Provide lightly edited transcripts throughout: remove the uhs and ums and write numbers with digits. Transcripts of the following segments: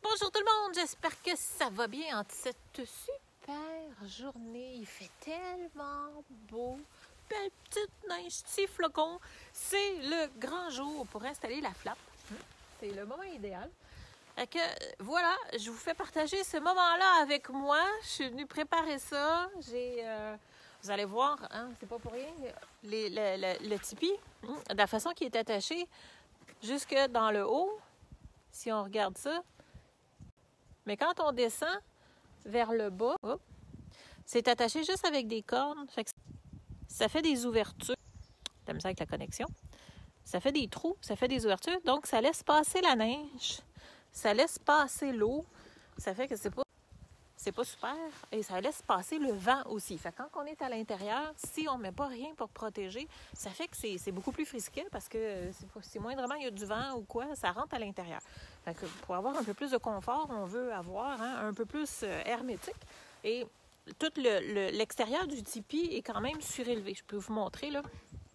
Bonjour tout le monde, j'espère que ça va bien en cette super journée. Il fait tellement beau. Belle petite neige, petit flocon. C'est le grand jour pour installer la flappe. C'est le moment idéal. Fait que, voilà, je vous fais partager ce moment-là avec moi. Je suis venue préparer ça. Vous allez voir, hein, c'est pas pour rien, le tipi, de la façon qu'il est attaché jusque dans le haut, si on regarde ça. Mais quand on descend vers le bas, c'est attaché juste avec des cordes. Fait que ça fait des ouvertures. T'aimes ça avec la connexion? Ça fait des trous, ça fait des ouvertures. Donc, ça laisse passer la neige. Ça laisse passer l'eau. Ça fait que c'est pas super. Et ça laisse passer le vent aussi. Fait que quand on est à l'intérieur, si on ne met pas rien pour protéger, ça fait que c'est beaucoup plus frisquet parce que si moindrement il y a du vent ou quoi, ça rentre à l'intérieur. Fait que pour avoir un peu plus de confort, on veut avoir un peu plus hermétique. Et tout l'extérieur du tipi est quand même surélevé. Je peux vous montrer, là.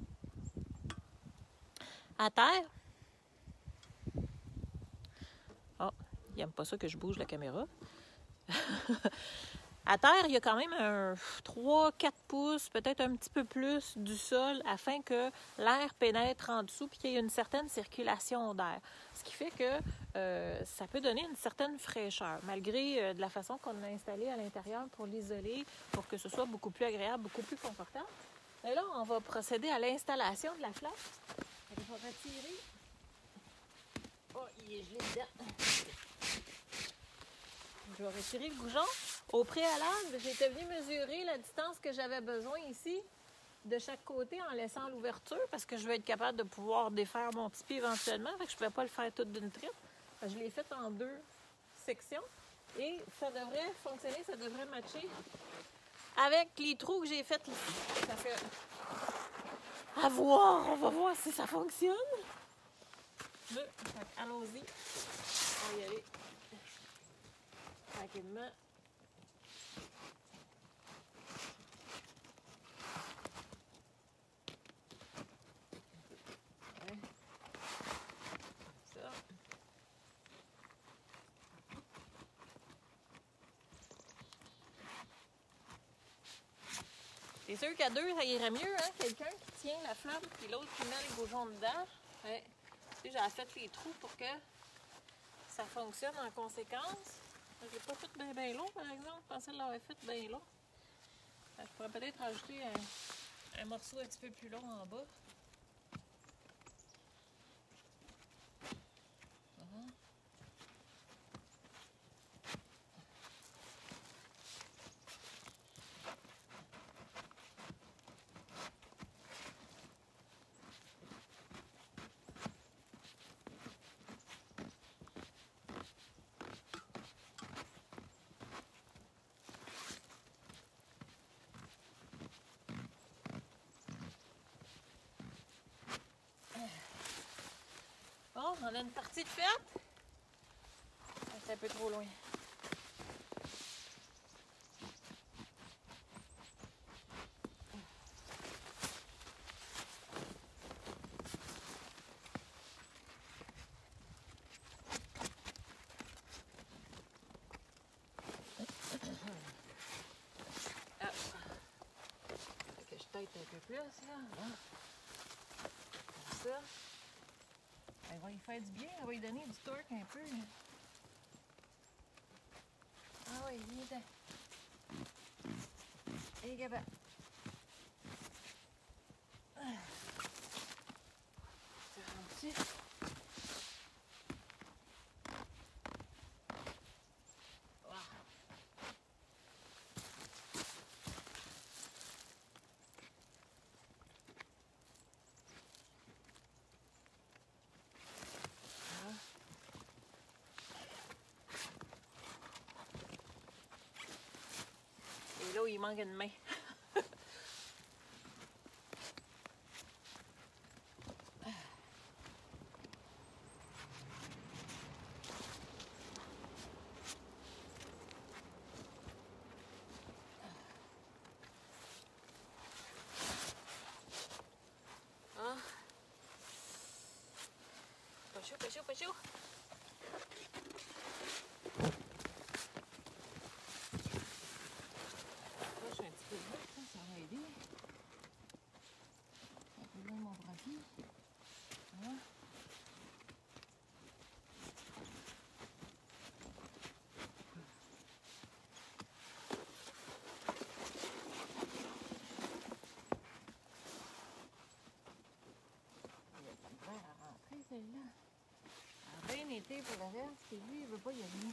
À terre. Oh, il n'aime pas ça que je bouge la caméra. À terre, il y a quand même un 3-4 pouces, peut-être un petit peu plus du sol afin que l'air pénètre en dessous et qu'il y ait une certaine circulation d'air. Ce qui fait que ça peut donner une certaine fraîcheur, malgré de la façon qu'on a installé à l'intérieur pour l'isoler, pour que ce soit beaucoup plus agréable, beaucoup plus confortable. Et là, on va procéder à l'installation de la flappe. Je vais retirer. Oh, il est gelé dedans. Je vais retirer le goujon. Au préalable, j'étais venue mesurer la distance que j'avais besoin ici de chaque côté en laissant l'ouverture parce que je vais être capable de pouvoir défaire mon tipi éventuellement. Fait que je ne pouvais pas le faire tout d'une traite. Je l'ai fait en 2 sections et ça devrait fonctionner, ça devrait matcher avec les trous que j'ai faits ici. Ça fait à voir, on va voir si ça fonctionne. Allons-y. On va y aller tranquillement. C'est sûr qu'à deux, ça irait mieux, hein? Quelqu'un qui tient la flamme puis l'autre qui met les goujons dedans. Ouais. J'ai fait les trous pour que ça fonctionne en conséquence. Je l'ai pas fait bien long, par exemple. Je pensais l'avoir fait bien long. Je pourrais peut-être ajouter un morceau un petit peu plus long en bas. Bon, on a une partie de faite. C'est un peu trop loin. Fait que je tête un peu plus, là. Comme ça. Elle va y faire du bien, elle va y donner du torque un peu. Ah oui, viens dedans. Et gaba. C'est rendu. Wow. Et là, il manque une main. Pas chaud, pas chaud, pas chaud. m'inquiéter pour le reste, et lui, il veut pas y aller.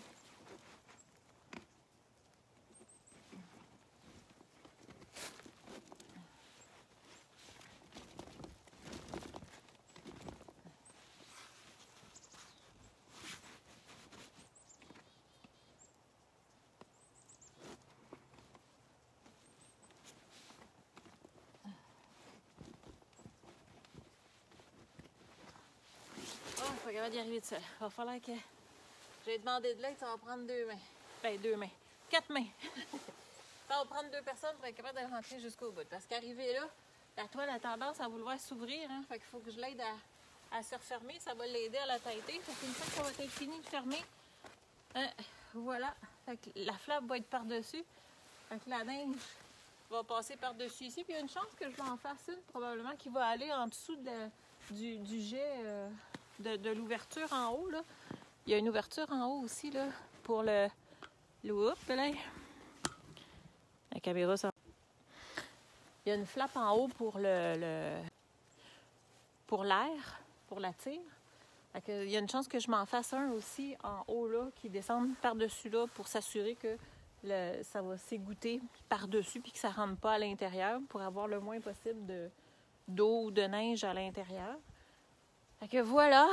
Oh, pas capable d'y arriver de seul. Il va falloir que... J'ai demandé de l'aide, ça va prendre 2 mains. Ben, 2 mains. 4 mains. Ça va prendre 2 personnes pour être capable de rentrer jusqu'au bout. Parce qu'arriver là, la toile a tendance à vouloir s'ouvrir. Hein? Fait qu'il faut que je l'aide à se refermer. Ça va l'aider à la têter. Fait qu'une fois que ça va être fini de fermer, voilà. Fait que la flappe va être par-dessus. Fait que la neige va passer par-dessus ici. Puis il y a une chance que je m'en fasse une, probablement, qui va aller en dessous du jet de l'ouverture en haut. Là. Il y a une ouverture en haut aussi là, pour le oups, là. La caméra, ça. Il y a une flappe en haut pour pour l'air, pour la tire. Il y a une chance que je m'en fasse un aussi en haut là, qui descende par-dessus là pour s'assurer que ça va s'égoutter par-dessus puis que ça ne rentre pas à l'intérieur pour avoir le moins possible d'eau ou de neige à l'intérieur. Fait que voilà.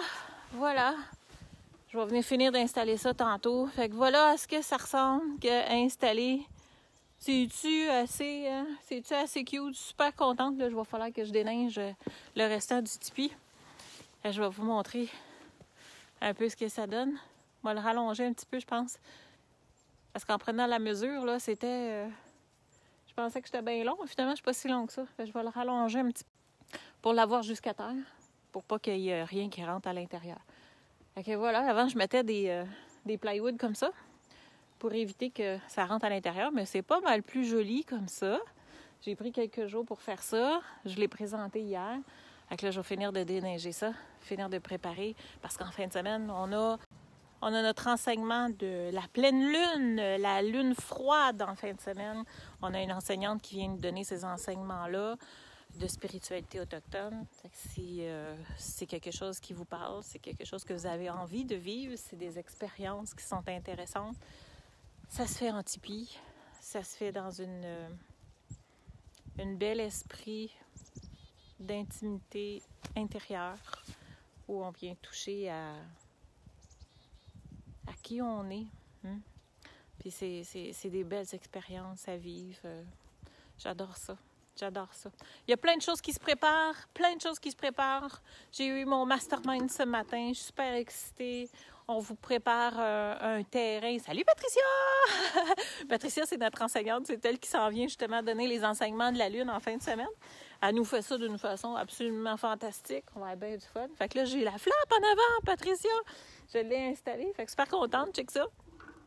Je vais venir finir d'installer ça tantôt. Fait que voilà à ce que ça ressemble qu'à installer. C'est-tu assez cute? Super contente. Là, je vais falloir que je déneige le restant du tipi. Je vais vous montrer un peu ce que ça donne. Je vais le rallonger un petit peu, je pense. Parce qu'en prenant la mesure, là, c'était... je pensais que j'étais bien long. Finalement, je suis pas si long que ça. Fait que je vais le rallonger un petit peu pour l'avoir jusqu'à terre. Pour pas qu'il y ait rien qui rentre à l'intérieur. Fait que voilà, avant, je mettais des plywood comme ça pour éviter que ça rentre à l'intérieur, mais c'est pas mal plus joli comme ça. J'ai pris quelques jours pour faire ça. Je l'ai présenté hier. Fait que là, je vais finir de déneiger ça, finir de préparer, parce qu'en fin de semaine, on a notre enseignement de la pleine lune, la lune froide en fin de semaine. On a une enseignante qui vient nous donner ces enseignements-là de spiritualité autochtone. Si c'est quelque chose qui vous parle, c'est quelque chose que vous avez envie de vivre, c'est des expériences qui sont intéressantes. Ça se fait en tipi, ça se fait dans une belle esprit d'intimité intérieure où on vient toucher à qui on est. Puis c'est des belles expériences à vivre. J'adore ça. J'adore ça. Il y a plein de choses qui se préparent, J'ai eu mon mastermind ce matin, je suis super excitée. On vous prépare un terrain. Salut Patricia! Patricia, c'est notre enseignante, c'est elle qui s'en vient justement donner les enseignements de la Lune en fin de semaine. Elle nous fait ça d'une façon absolument fantastique. On va avoir bien du fun. Fait que là, j'ai la flappe en avant, Patricia! Je l'ai installée, fait que super contente, check ça.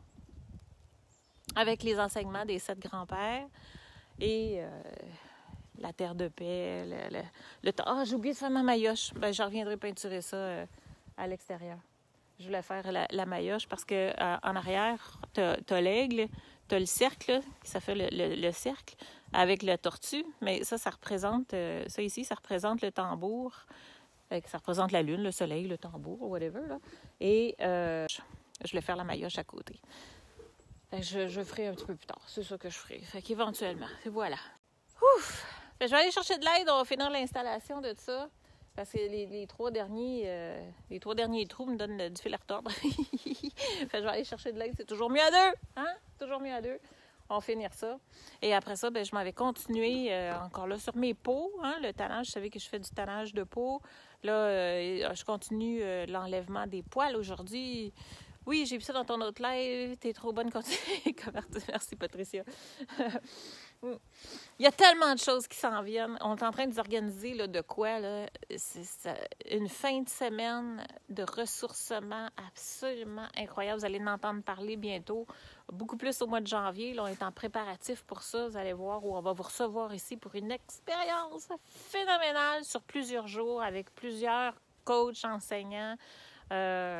Avec les enseignements des 7 grands-pères et... la terre de paix, le temps. Ah, j'ai oublié de faire ma maillotche. Ben, je reviendrai peinturer ça à l'extérieur. Je voulais faire la maillotche parce que en arrière, t'as l'aigle, t'as le cercle, là, ça fait le cercle avec la tortue. Mais ça représente, ça ici, ça représente le tambour. Ça représente la lune, le soleil, le tambour, whatever. Là. Et je voulais faire la maillotche à côté. Je ferai un petit peu plus tard. C'est ça que je ferai. Fait qu'éventuellement, voilà. Ouf! Je vais aller chercher de l'aide, on va finir l'installation de ça. Parce que les 3 derniers trous me donnent du fil à retordre. Je vais aller chercher de l'aide, c'est toujours mieux à 2. Hein? Toujours mieux à 2. On va finir ça. Et après ça, je m'avais continué encore là sur mes peaux. Hein, le tannage, je savais que je fais du tannage de peau. Là, je continue l'enlèvement des poils aujourd'hui. Oui, j'ai vu ça dans ton autre live. T'es trop bonne. Merci, Patricia. Il y a tellement de choses qui s'en viennent. On est en train de s'organiser là, de quoi? Là? Une fin de semaine de ressourcement absolument incroyable. Vous allez en entendre parler bientôt. Beaucoup plus au mois de janvier. Là, on est en préparatif pour ça. Vous allez voir où on va vous recevoir ici pour une expérience phénoménale sur plusieurs jours avec plusieurs coachs, enseignants.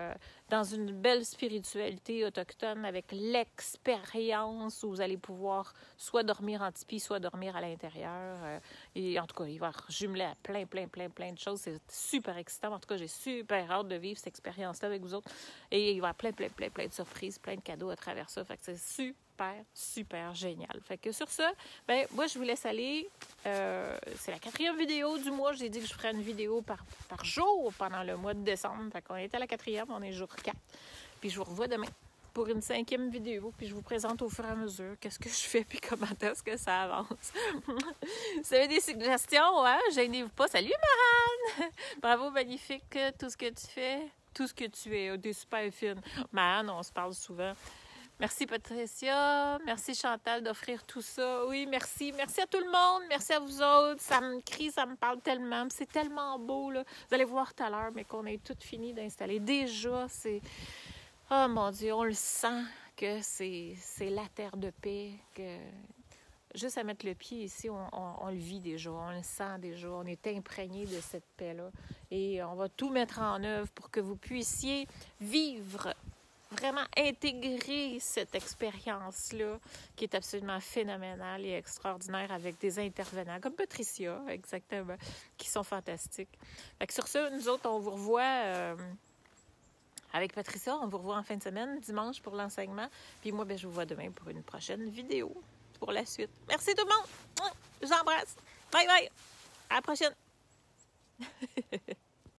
dans une belle spiritualité autochtone avec l'expérience où vous allez pouvoir soit dormir en tipi, soit dormir à l'intérieur. Et en tout cas, il va jumeler à plein de choses. C'est super excitant. En tout cas, j'ai super hâte de vivre cette expérience-là avec vous autres. Et il va y avoir plein de surprises, plein de cadeaux à travers ça. Fait que c'est super génial. Fait que sur ça, ben moi, je vous laisse aller. C'est la 4e vidéo du mois. J'ai dit que je ferais une vidéo par jour pendant le mois de décembre. Fait qu'on est à la 4e, on est jour 4. Puis je vous revois demain pour une 5e vidéo. Puis je vous présente au fur et à mesure qu'est-ce que je fais puis comment est-ce que ça avance. Si vous avez des suggestions, hein, gênez-vous pas. Salut, Marane! Bravo, magnifique, tout ce que tu fais. Tout ce que tu es. T'es super fine. Marane, on se parle souvent. Merci Patricia, merci Chantal d'offrir tout ça. Oui, merci. Merci à tout le monde, merci à vous autres. Ça me crie, ça me parle tellement. C'est tellement beau, là. Vous allez voir tout à l'heure, mais qu'on ait tout fini d'installer. Déjà, c'est... Oh mon Dieu, on le sent que c'est la terre de paix, que... Juste à mettre le pied ici, on le vit déjà, on le sent déjà, on est imprégné de cette paix-là. Et on va tout mettre en œuvre pour que vous puissiez vivre, vraiment intégrer cette expérience-là qui est absolument phénoménale et extraordinaire avec des intervenants comme Patricia, exactement, qui sont fantastiques. Fait que sur ça, nous autres, on vous revoit avec Patricia, on vous revoit en fin de semaine, dimanche pour l'enseignement. Puis moi, je vous vois demain pour une prochaine vidéo pour la suite. Merci tout le monde! Je vous embrasse! Bye bye! À la prochaine!